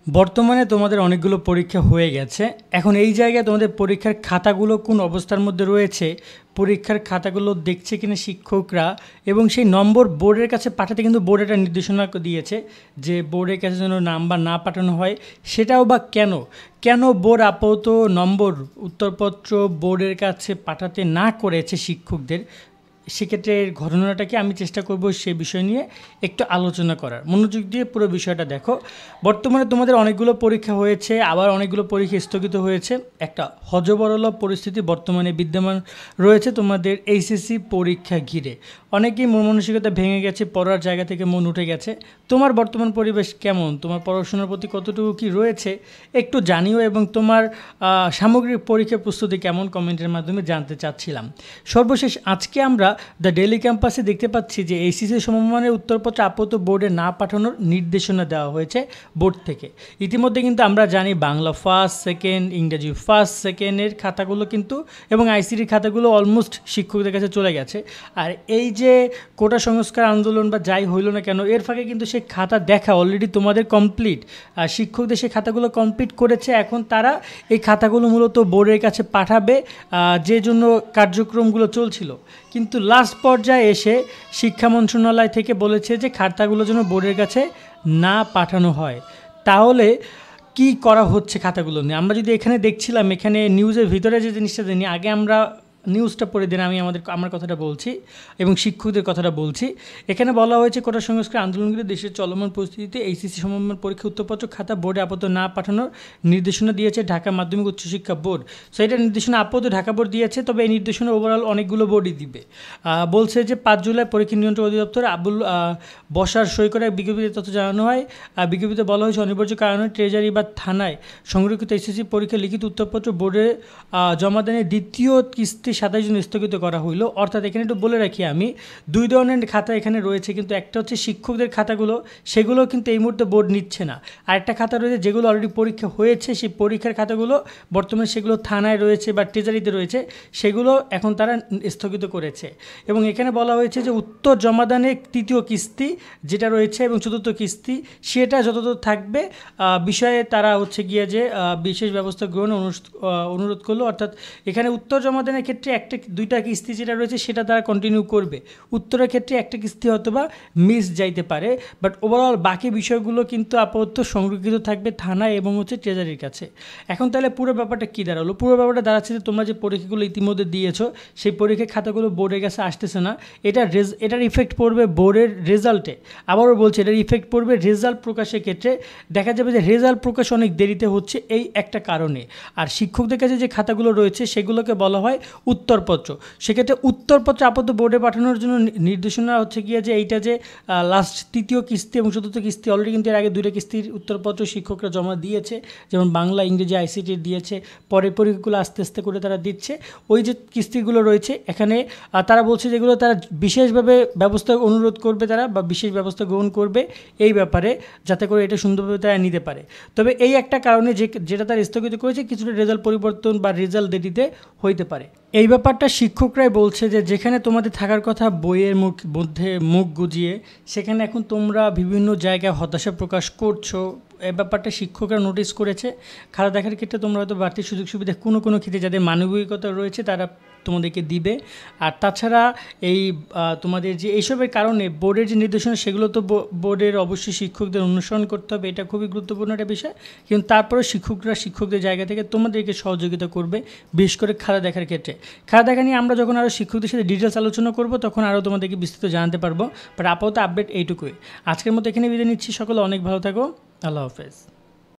বর্তমানে তোমাদের অনেকগুলো পরীক্ষা হয়ে গেছে। এখন এই জায়গায় তোমাদের পরীক্ষার খাতাগুলো কোন অবস্থার মধ্যে রয়েছে, পরীক্ষার খাতাগুলো দেখছে কিনা শিক্ষকরা, এবং সেই নম্বর বোর্ডের কাছে পাঠাতে কিন্তু বোর্ড একটা নির্দেশনা দিয়েছে যে বোর্ডের কাছে যেন নাম্বার না পাঠানো হয়। সেটাও বা কেন কেন বোর্ড আপাতত নম্বর উত্তরপত্র বোর্ডের কাছে পাঠাতে না করেছে শিক্ষকদের, সেক্ষেত্রে ঘটনাটাকে আমি চেষ্টা করব সে বিষয় নিয়ে একটু আলোচনা করার। মনোযোগ দিয়ে পুরো বিষয়টা দেখো। বর্তমানে তোমাদের অনেকগুলো পরীক্ষা হয়েছে, আবার অনেকগুলো পরীক্ষা স্থগিত হয়েছে। একটা হযবরল পরিস্থিতি বর্তমানে বিদ্যমান রয়েছে তোমাদের এইচএসসি পরীক্ষা ঘিরে। অনেকেই মন মানসিকতা ভেঙে গেছে, পড়ার জায়গা থেকে মন উঠে গেছে। তোমার বর্তমান পরিবেশ কেমন, তোমার পড়াশোনার প্রতি কতটুকু কি রয়েছে একটু জানিও, এবং তোমার সামগ্রিক পরীক্ষা প্রস্তুতি কেমন কমেন্টের মাধ্যমে জানতে চাচ্ছিলাম। সর্বশেষ আজকে আমরা দ্য ডেইলি ক্যাম্পাসে দেখতে পাচ্ছি যে এইচএসসি সমমানের উত্তরপত্র আপাতত বোর্ডে না পাঠানোর নির্দেশনা দেওয়া হয়েছে বোর্ড থেকে। ইতিমধ্যে কিন্তু আমরা জানি বাংলা ফার্স্ট সেকেন্ড, ইংরেজি ফার্স্ট সেকেন্ডের খাতাগুলো কিন্তু এবং আইসিটির খাতাগুলো অলমোস্ট শিক্ষকদের কাছে চলে গেছে। আর এই যে কোটা সংস্কার আন্দোলন বা যাই হইল না কেন, এর ফাঁকে কিন্তু সেই খাতা দেখা অলরেডি তোমাদের কমপ্লিট। আর শিক্ষকদের সেই খাতাগুলো কমপ্লিট করেছে। এখন তারা এই খাতাগুলো মূলত বোর্ডের কাছে পাঠাবে, যে জন্য কার্যক্রমগুলো চলছিল। কিন্তু লাস্ট পর্যায়ে এসে শিক্ষা মন্ত্রণালয় থেকে বলেছে যে খাতাগুলো যেন বোর্ডের কাছে না পাঠানো হয়। তাহলে কি করা হচ্ছে খাতাগুলো নিয়ে? আমরা যদি এখানে দেখছিলাম, এখানে নিউজের ভিতরে যে জিনিসটা জানি, আগে আমরা নিউজটা পড়ে দিন, আমি আমার কথাটা বলছি এবং শিক্ষকদের কথাটা বলছি। এখানে বলা হয়েছে কোটা সংস্কার আন্দোলনগুলি দেশের চলমান পরিস্থিতিতে এইচএসসি সমমান পরীক্ষা উত্তরপত্র খাতা বোর্ডে আপাতত না পাঠানোর নির্দেশনা দিয়েছে ঢাকা মাধ্যমিক উচ্চশিক্ষা বোর্ড। সো এটা নির্দেশনা আপাতত ঢাকা বোর্ড দিয়েছে, তবে এই নির্দেশনা ওভারঅল অনেকগুলো বোর্ডই দিবে। বলছে যে 5 জুলাই পরীক্ষা নিয়ন্ত্রণ অধিদপ্তর আবুল বসার সই করে বিজ্ঞপ্তিতে তথ্য জানানো হয়। বিজ্ঞপ্তিতে বলা হয়েছে অনিবার্য কারণে ট্রেজারি বা থানায় সংরক্ষিত এইচএসসি পরীক্ষা লিখিত উত্তরপত্র বোর্ডে জমাদানের দ্বিতীয় কিস্তি 27 জুন স্থগিত করা হইল। অর্থাৎ এখানে একটু বলে রাখি আমি, দুই ধরনের খাতা এখানে রয়েছে, কিন্তু একটা হচ্ছে শিক্ষকদের খাতাগুলো, সেগুলো কিন্তু এই মুহূর্তে বোর্ড নিচ্ছে না। আর একটা খাতা রয়েছে যেগুলো অলরেডি পরীক্ষা হয়েছে, সেই পরীক্ষার খাতাগুলো বর্তমানে সেগুলো থানায় রয়েছে বা ট্রেজারিতে রয়েছে, সেগুলো এখন তারা স্থগিত করেছে। এবং এখানে বলা হয়েছে যে উত্তর জমাদানের তৃতীয় কিস্তি যেটা রয়েছে এবং চতুর্থ কিস্তি সেটা যতদূর থাকবে বিষয়ে তারা হচ্ছে গিয়ে যে বিশেষ ব্যবস্থা গ্রহণ অনুরোধ করলো। অর্থাৎ এখানে উত্তর জমাদানের ক্ষেত্রে দুইটা কিস্তি যেটা রয়েছে সেটা তারা কন্টিনিউ করবে। উত্তরের ক্ষেত্রে একটা কিস্তি হয়তো বা মিস যাইতে পারে, বাট ওভারঅল বাকি বিষয়গুলো কিন্তু আপাতত সংরক্ষিত থাকবে থানা এবং হচ্ছে ট্রেজারির কাছে। এখন তাহলে পুরো ব্যাপারটা কী দাঁড়ালো? পুরো ব্যাপারটা দাঁড়াচ্ছে যে তোমরা যে পরীক্ষাগুলো ইতিমধ্যে দিয়েছো, সেই পরীক্ষার খাতাগুলো বোর্ডের কাছে আসতেছে না। এটার ইফেক্ট পড়বে বোর্ডের রেজাল্টে। আবারও বলছি, এটার ইফেক্ট পড়বে রেজাল্ট প্রকাশের ক্ষেত্রে। দেখা যাবে যে রেজাল্ট প্রকাশ অনেক দেরিতে হচ্ছে এই একটা কারণে। আর শিক্ষকদের কাছে যে খাতাগুলো রয়েছে সেগুলোকে বলা হয় উত্তরপত্র। সেক্ষেত্রে উত্তরপত্র আপাতত বোর্ডে পাঠানোর জন্য নির্দেশনা হচ্ছে গিয়ে যে এইটা যে লাস্ট তৃতীয় কিস্তি এবং চতুর্থ কিস্তি অলরেডি কিন্তু এর আগে 2টা কিস্তির উত্তরপত্র শিক্ষকরা জমা দিয়েছে, যেমন বাংলা ইংরেজি আইসিটির দিয়েছে। পরের পরীক্ষাগুলো আস্তে আস্তে করে তারা দিচ্ছে। ওই যে কিস্তিগুলো রয়েছে এখানে তারা বলছে যেগুলো তারা বিশেষভাবে ব্যবস্থা অনুরোধ করবে তারা, বা বিশেষ ব্যবস্থা গ্রহণ করবে এই ব্যাপারে, যাতে করে এটা সুন্দরভাবে তারা নিতে পারে। তবে এই একটা কারণে যেটা তারা স্থগিত করেছে, কিছুটা রেজাল্ট পরিবর্তন বা রেজাল্ট দেরিতে হইতে পারে। এই ব্যাপারটা শিক্ষকরাই বলছে যে যেখানে তোমাদের থাকার কথা বইয়ের মধ্যে মুখ গুজিয়ে, সেখানে এখন তোমরা বিভিন্ন জায়গায় হতাশা প্রকাশ করছো। এই ব্যাপারটা শিক্ষকরা নোটিস করেছে। খাতা দেখার ক্ষেত্রে তোমরা হয়তো বাড়তি সুযোগ সুবিধা কোনো ক্ষেত্রে যাদের মানবিকতা রয়েছে তারা তোমাদেরকে দিবে। আর তাছাড়া এই তোমাদের যে এইসবের কারণে বোর্ডের যে নির্দেশনা সেগুলো তো বোর্ডের অবশ্যই শিক্ষকদের অনুসরণ করতে হবে, এটা খুবই গুরুত্বপূর্ণ একটা বিষয়। কিন্তু তারপরে শিক্ষকরা শিক্ষকদের জায়গা থেকে তোমাদেরকে সহযোগিতা করবে, বিশেষ করে খাতা দেখার ক্ষেত্রে। খাতা দেখা নিয়ে আমরা যখন আরও শিক্ষকদের সাথে ডিটেলস আলোচনা করব তখন আরও তোমাদেরকে বিস্তৃত জানাতে পারবো। বাট আপাতত আপডেট এইটুকুই। আজকের মতো এখানে বিদায় নিচ্ছি। সকলে অনেক ভালো থাকো। আল্লাহ হাফেজ।